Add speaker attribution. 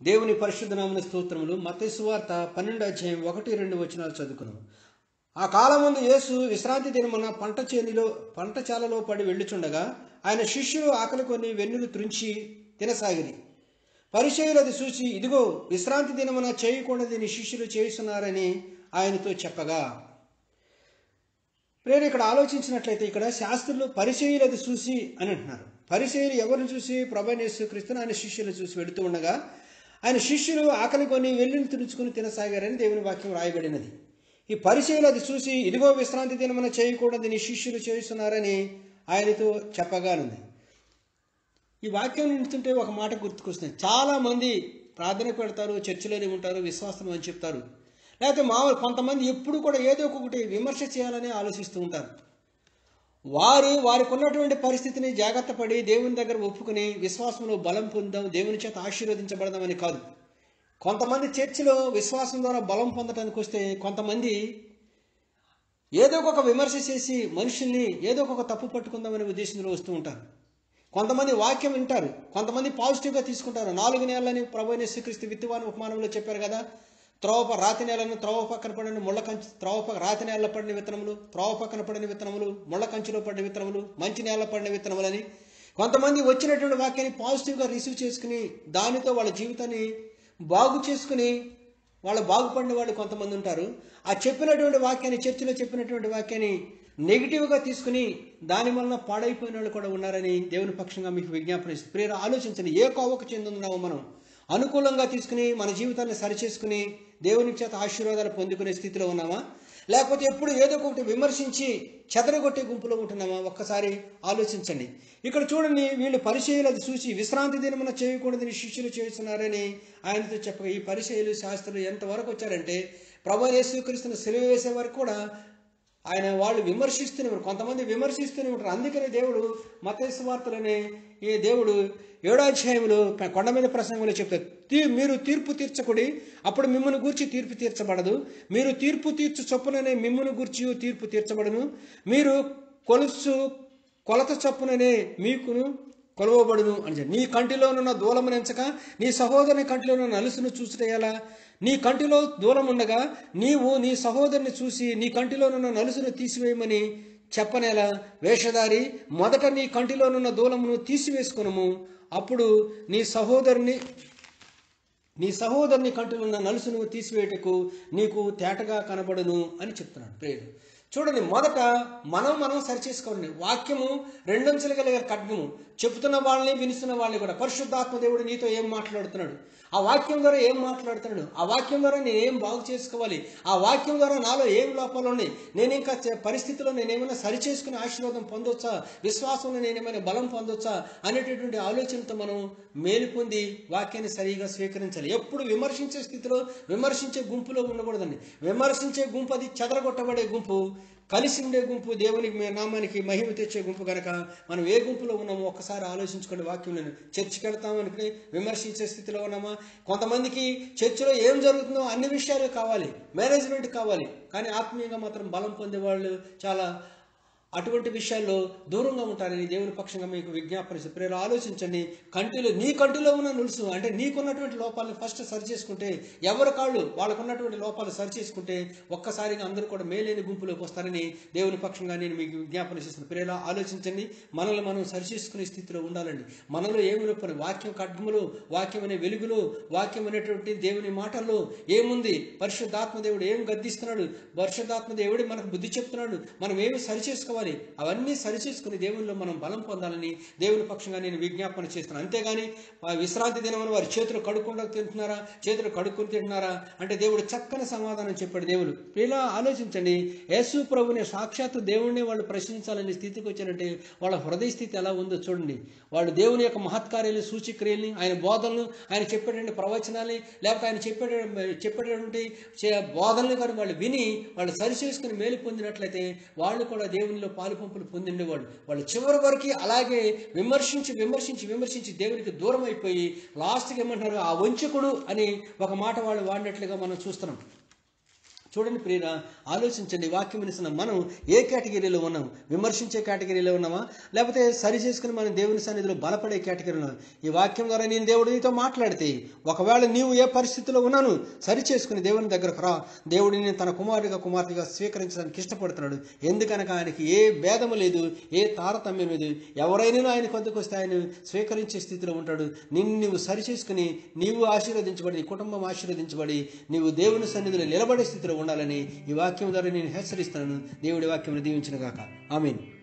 Speaker 1: దేవుని పరిశుద్ధ నామమున స్తోత్రములు. మత్తయి సువార్త 12వ అధ్యాయం 1-2 వచనాలు చదువుకున్నాము. ఆ కాలమందు యేసు విశ్రాంతి దినమున పంటచాలలో పడి వెళ్ళుచుండగా ఆయన శిష్యులు ఆకలి కొని వెన్నులు త్రుంచి తినసాగిరి. పరిసయ్యులు అది చూసి, ఇదిగో విశ్రాంతి దినమున చేయకూడదు నీ శిష్యులు చేస్తున్నారని ఆయనతో చెప్పగా. ప్రేరు ఇక్కడ ఆలోచించినట్లయితే ఇక్కడ శాస్త్రులు పరిసయ్యులు అది చూసి అని అంటున్నారు. పరిసయ్యులు ఎవరిని చూసి? ప్రభువైన యేసుక్రీస్తును ఆయన శిష్యులు చూసి వెళుతూ ఉండగా ఆయన శిష్యులు ఆకలి కొని వెన్నులు తుడుచుకుని తినసాగారని దేవుని వాక్యం రాయబడినది. ఈ పరిసయ్యులు అది చూసి, ఇదిగో విశ్రాంతి దినమున చేయకూడదు నీ శిష్యులు చేస్తున్నారని ఆయనతో చెప్పగానుంది. ఈ వాక్యం నిండుతుంటే ఒక మాట గుర్తుకొస్తుంది. చాలా మంది ప్రార్థనకు పెడతారు, చర్చిలోనే ఉంటారు, విశ్వాసం అని చెప్తారు. లేకపోతే కొంతమంది ఎప్పుడు కూడా ఏదో ఒకటి విమర్శ చేయాలని ఆలోచిస్తూ ఉంటారు. వారికి ఉన్నటువంటి పరిస్థితిని జాగ్రత్త పడి దేవుని దగ్గర ఒప్పుకుని విశ్వాసంలో బలం పొందాం, దేవుని చేత ఆశీర్వదించబడదామని కాదు. కొంతమంది చర్చిలో విశ్వాసం ద్వారా బలం పొందడానికి వస్తే కొంతమంది ఏదో ఒక విమర్శ చేసి మనుషుల్ని ఏదో ఒక తప్పు పట్టుకుందామనే ఉద్దేశంలో వస్తూ ఉంటారు. కొంతమంది వాక్యం వింటారు, కొంతమంది పాజిటివ్గా తీసుకుంటారు. 4 నెలలని ప్రభువైన యేసుక్రీస్తు విత్తువాని ఉపమానంలో చెప్పారు కదా. రాతి నేలను త్రోవ పక్కన పడిన రాతి నేలలో పడిన విత్తనములు, త్రోవ పక్కన పడిన విత్తనములు, ముళ్ళ కంచిలో పడిన విత్తనములు, మంచి నేల పడిన విత్తనములని. కొంతమంది వచ్చినటువంటి వాక్యాన్ని పాజిటివ్గా రిసీవ్ చేసుకుని దానితో వాళ్ళ జీవితాన్ని బాగు చేసుకుని వాళ్ళు బాగుపడిన వాళ్ళు కొంతమంది ఉంటారు. ఆ చెప్పినటువంటి వాక్యాన్ని, చర్చిలో చెప్పినటువంటి వాక్యాన్ని నెగిటివ్గా తీసుకుని దాని వలన పాడైపోయిన వాళ్ళు కూడా ఉన్నారని దేవుని పక్షంగా మీకు విజ్ఞాపన ఇస్తుంది. ప్రియరా, ఆలోచించండి. ఏ కోవకు చెందుతున్నామో మనం అనుకూలంగా తీసుకుని మన జీవితాన్ని సరిచేసుకుని దేవుని చేత ఆశీర్వాదాలు పొందుకునే స్థితిలో ఉన్నామా, లేకపోతే ఎప్పుడు ఏదో ఒకటి విమర్శించి చెదరగొట్టే గుంపులో ఉంటున్నామా? ఒక్కసారి ఆలోచించండి. ఇక్కడ చూడండి, వీళ్ళు పరిచయులు అది చూసి విశ్రాంతి దినమున చేయకూడదని శిష్యులు చేస్తున్నారని ఆయనతో చెప్పగా ఈ పరిచయులు శాస్త్రులు ఎంతవరకు వచ్చారంటే ప్రభువైన యేసుక్రీస్తును సిలువ వేసే వరకు కూడా వాళ్ళు విమర్శిస్తూనే ఉంటారు. కొంతమంది విమర్శిస్తూనే ఉంటారు. అందుకనే దేవుడు మత్తయి సువార్తలోనే ఈ దేవుడు 7వ అధ్యాయంలో కొండ మీద ప్రసంగంలో చెప్తారు, మీరు తీర్పు తీర్చకుడి, అప్పుడు మిమ్మల్ని గూర్చి తీర్పు తీర్చబడదు. మీరు తీర్పు తీర్చు చొప్పుననే మిమ్మల్ని గూర్చి తీర్పు తీర్చబడును. మీరు కొలత చొప్పుననే మీకును కొలవబడును అని చెప్పి, నీ కంటిలోనున్న దూలమును ఎంచక నీ సహోదరుని కంటిలోనున్న నలుసును చూసుటేయాలా? నీ కంటిలో దూలం ఉండగా నీవు నీ సహోదరుని చూసి నీ కంటిలోనున్న నలుసును తీసివేయమని చెప్పనేలా? వేషధారి, మొదట నీ కంటిలోనున్న దూలమును తీసివేసుకునము, అప్పుడు నీ సహోదరుని కంటిలో ఉన్న నలుసును తీసివేయటకు నీకు తేటగా కనబడును అని చెప్తున్నాడు ప్రియుడు. చూడండి, మొదట మనం సరిచేసుకోండి. వాక్యము 2 అంచెలు కలిగిన ఖడ్గము. చెప్తున్న వాళ్ళని, వినిస్తున్న వాళ్ళని కూడా. పరిశుద్ధాత్మ దేవుడు నీతో ఏం మాట్లాడుతున్నాడు, ఆ వాక్యం ద్వారా ఏం మాట్లాడుతున్నాడు, ఆ వాక్యం ద్వారా నేనేం బాగు చేసుకోవాలి, ఆ వాక్యం ద్వారా నాలో ఏం లోపాలు ఉన్నాయి, నేను ఇంకా పరిస్థితిలో నేనేమైనా సరిచేసుకుని ఆశీర్వాదం పొందొచ్చా, విశ్వాసంలో నేనేమైనా బలం పొందొచ్చా అనేటటువంటి ఆలోచనతో మనం మేలు పొంది వాక్యాన్ని సరిగా స్వీకరించాలి. ఎప్పుడు విమర్శించే స్థితిలో, విమర్శించే గుంపులో ఉండకూడదండి. విమర్శించే గుంపు అది చెదరగొట్టబడే గుంపు. కలిసి ఉండే గుంపు దేవునికి నామానికి మహిమ తెచ్చే గుంపు కనుక మనం ఏ గుంపులో ఉన్నామో ఒక్కసారి ఆలోచించుకోండి. వాక్యం నేను చర్చికి వెళ్తామనుకుని విమర్శించే స్థితిలో ఉన్నామా? కొంతమందికి చర్చిలో ఏం జరుగుతుందో అన్ని విషయాలు కావాలి, మేనేజ్మెంట్ కావాలి, కానీ ఆత్మీయంగా మాత్రం బలం పొందేవాళ్ళు చాలా అటువంటి విషయాల్లో దూరంగా ఉంటారని దేవుని పక్షంగా మీకు విజ్ఞాపనిస్తుంది. ప్రేరణ ఆలోచించండి. నీ కంటిలో ఉన్న నులుసు అంటే నీకున్నటువంటి లోపాలను ఫస్ట్ సరి చేసుకుంటే, ఎవరి కాళ్ళు వాళ్ళకున్నటువంటి లోపాలు సరి చేసుకుంటే ఒక్కసారిగా అందరూ కూడా మేలైన గుంపులోకి వస్తారని దేవుని పక్షంగా నేను మీకు విజ్ఞాపనిస్తున్నాను. ప్రేరణ ఆలోచించండి. మనల్ని మనం సరిచేసుకునే స్థితిలో ఉండాలండి. మనలో ఏమి లోపని వాక్యం ఖడ్గములు, వాక్యం అనే వెలుగులు, వాక్యం అనేటువంటి దేవుని మాటల్లో ఏముంది, పరిశుద్ధాత్మ దేవుడు ఏం గద్దిస్తున్నాడు, పరిశుద్ధాత్మ దేవుడు మనకు బుద్ధి చెప్తున్నాడు, మనం ఏమి సరిచేసుకోవాలి, అవన్నీ సరిచేసుకుని దేవునిలో మనం బలం పొందాలని దేవుని పక్షంగా నేను విజ్ఞాపన చేస్తున్నాను. అంతేగాని విశ్రాంతి దినమున వారి చేతులు కడుక్కుండా తింటున్నారా, చేతులు కడుక్కుని తింటున్నారా అంటే దేవుడు చక్కని సమాధానం చెప్పాడు. దేవుడు ఇలా ఆలోచించండి. యేసు ప్రభుని సాక్షాత్తు దేవుడిని వాళ్ళు ప్రశ్నించాలనే స్థితికి వచ్చారంటే వాళ్ళ హృదయ స్థితి ఎలా ఉందో చూడండి. వాళ్ళు దేవుని యొక్క మహత్కార్యాలు, సూచక్రియల్ని, ఆయన బోధనలు, ఆయన చెప్పేటువంటి ప్రవచనాల్ని, లేకపోతే ఆయన చెప్పేటటువంటి బోధనలు కానీ వాళ్ళు విని వాళ్ళు సరిచేసుకుని మేలు పొందినట్లయితే వాళ్ళు కూడా దేవునిలో పాలు పంపులు పొందిండేవాళ్ళు. వాళ్ళు చివరి వరకు అలాగే విమర్శించి దేవునికి దూరం అయిపోయి లాస్ట్కి ఏమంటున్నారు, ఆ వంచకుడు అని ఒక మాట వాళ్ళు వాడినట్లుగా మనం చూస్తున్నాం. చూడండి ప్రియురా, ఆలోచించండి. వాక్యం వినిసిన మనం ఏ కేటగిరీలో ఉన్నాం? విమర్శించే కేటగిరీలో ఉన్నామా, లేకపోతే సరి చేసుకుని మనం దేవుని సన్నిధిలో బలపడే కేటగిరీలో ఉన్నాం? ఈ వాక్యం ద్వారా నేను దేవుడు నీతో మాట్లాడితే, ఒకవేళ నీవు ఏ పరిస్థితిలో ఉన్నాను సరి చేసుకుని దేవుని దగ్గరకు రా. దేవుడిని తన కుమారుడిగా కుమార్తెగా స్వీకరించడానికి ఇష్టపడుతున్నాడు. ఎందుకనక ఆయనకి ఏ భేదము లేదు, ఏ తారతమ్యం లేదు. ఎవరైనా ఆయన కొద్దికి వస్తే ఆయన స్వీకరించే స్థితిలో ఉంటాడు. నిన్ను నీవు సరి చేసుకుని నీవు ఆశీర్వదించబడి, నీ కుటుంబం ఆశీర్వదించబడి, నీవు దేవుని సన్నిధిలో నిలబడే స్థితిలో ఉండాలని ఈ వాక్యం ద్వారా నేను హెచ్చరిస్తున్నాను. దేవుడి వాక్యం దీవించిన గాక. ఆమేన్.